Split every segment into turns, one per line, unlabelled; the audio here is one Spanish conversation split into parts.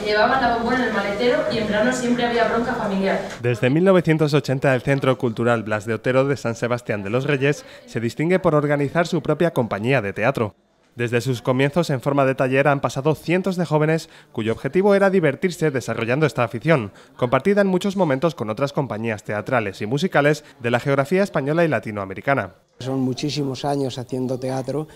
llevaban la bombona en el maletero y en verano siempre había bronca familiar.
Desde 1980 el Centro Cultural Blas de Otero de San Sebastián de los Reyes se distingue por organizar su propia compañía de teatro. Desde sus comienzos en forma de taller han pasado cientos de jóvenes cuyo objetivo era divertirse desarrollando esta afición, compartida en muchos momentos con otras compañías teatrales y musicales de la geografía española y latinoamericana.
Son muchísimos años haciendo teatro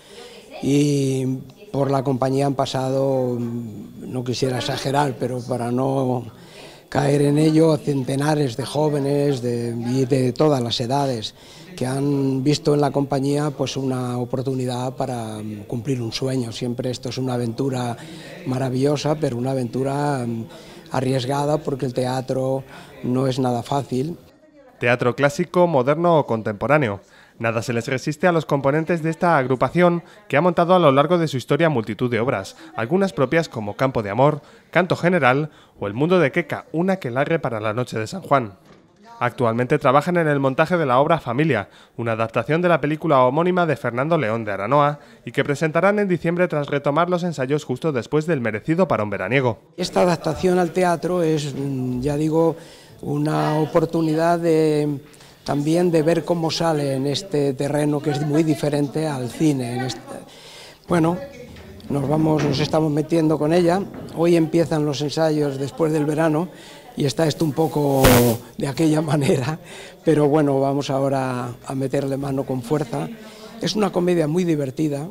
y por la compañía han pasado, no quisiera exagerar, pero para no caer en ello, centenares de jóvenes y de todas las edades que han visto en la compañía pues una oportunidad para cumplir un sueño. Siempre esto es una aventura maravillosa, pero una aventura arriesgada porque el teatro no es nada fácil.
Teatro clásico, moderno o contemporáneo. Nada se les resiste a los componentes de esta agrupación que ha montado a lo largo de su historia multitud de obras, algunas propias como Campo de Amor, Canto General o El Mundo de Queca, un aquelarre para la noche de San Juan. Actualmente trabajan en el montaje de la obra Familia, una adaptación de la película homónima de Fernando León de Aranoa y que presentarán en diciembre tras retomar los ensayos justo después del merecido parón veraniego.
Esta adaptación al teatro es, ya digo, una oportunidad también de ver cómo sale en este terreno que es muy diferente al cine. Bueno, nos estamos metiendo con ella. Hoy empiezan los ensayos después del verano y está esto un poco de aquella manera, pero bueno, vamos ahora a meterle mano con fuerza. Es una comedia muy divertida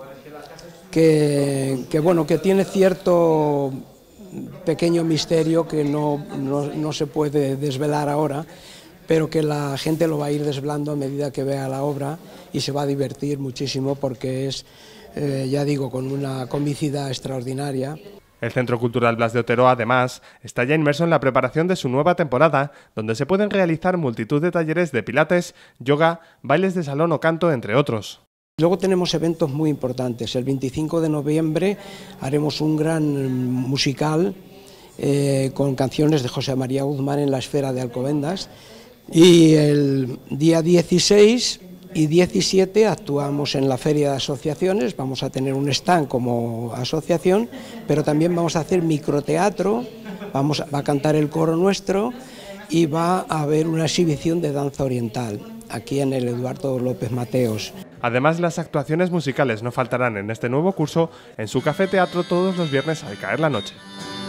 que tiene cierto pequeño misterio que no se puede desvelar ahora, pero que la gente lo va a ir desvelando a medida que vea la obra y se va a divertir muchísimo porque es, ya digo, con una comicidad extraordinaria.
El Centro Cultural Blas de Otero, además, está ya inmerso en la preparación de su nueva temporada, donde se pueden realizar multitud de talleres de pilates, yoga, bailes de salón o canto, entre otros.
Luego tenemos eventos muy importantes. El 25 de noviembre haremos un gran musical con canciones de José María Guzmán en la Esfera de Alcobendas. Y el día 16 y 17 actuamos en la Feria de Asociaciones, vamos a tener un stand como asociación, pero también vamos a hacer microteatro, va a cantar el coro nuestro y va a haber una exhibición de danza oriental, aquí en el Eduardo López Mateos.
Además, las actuaciones musicales no faltarán en este nuevo curso en su Café Teatro todos los viernes al caer la noche.